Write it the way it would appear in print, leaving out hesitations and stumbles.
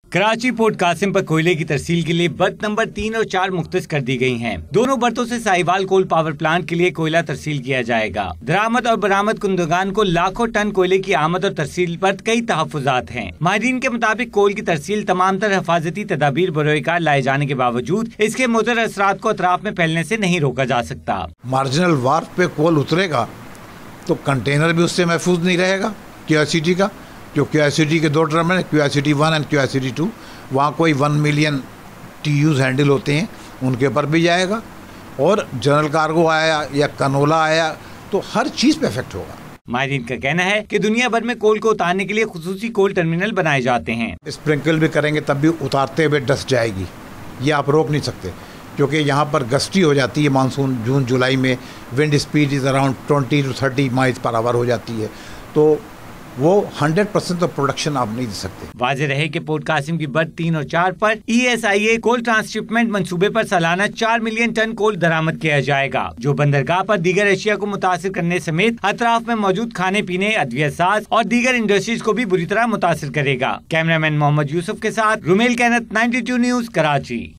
Karachi port Qasim पर कोयले की तरसील के लिए बर्थ नंबर 3 और 4 मुख्तस कर दी गई हैं। दोनों बर्तों से साहिवाल कोल पावर प्लांट के लिए कोयला तरसील किया जाएगा। दरामद और बरामद कुंदगान को लाखों टन कोयले की आमद और तरसील पर कई तहफुजात हैं। माहिरीन के मुताबिक कोल की तरसील तमाम तर हिफाजती तदाबीर बरोकार लाए जाने के बावजूद इसके मुदर असरात को अतराफ में फैलने से नहीं रोका जा सकता। मार्जिनल वार्फ पे कोल उतरेगा तो कंटेनर भी उससे महफूज नहीं रहेगा QICT का, जो QICT के 2 टर्मिनल QICT 1 एंड QICT 2, वहाँ कोई 1 मिलियन TUs हैंडल होते हैं, उनके ऊपर भी जाएगा। और जनरल कार्गो आया या कनोला आया तो हर चीज़ पे इफेक्ट होगा। माहिरीन का कहना है कि दुनिया भर में कोल को उतारने के लिए खुसूसी कोल टर्मिनल बनाए जाते हैं। स्प्रिंकल भी करेंगे तब भी उतारते हुए डस्ट जाएगी, ये आप रोक नहीं सकते, क्योंकि यहाँ पर गस्टी हो जाती है। मानसून जून जुलाई में wind speed is around 20 to 30 miles per hour हो जाती है, तो वो 100% ऑफ प्रोडक्शन आप नहीं दे सकते। वाज़ेह रहे कि पोर्ट कासिम की बर्थ 3 और 4 पर ESIA कोल ट्रांसशिपमेंट मंसूबे पर सालाना 4 मिलियन टन कोल दरामद किया जाएगा, जो बंदरगाह पर दीगर एशिया को मुतासिर करने समेत अतराफ में मौजूद खाने पीने, अद्वियात और दीगर इंडस्ट्रीज को भी बुरी तरह मुतासिर करेगा। कैमरामैन मोहम्मद यूसुफ के साथ रुमेल कैनत, 92 न्यूज़, कराची।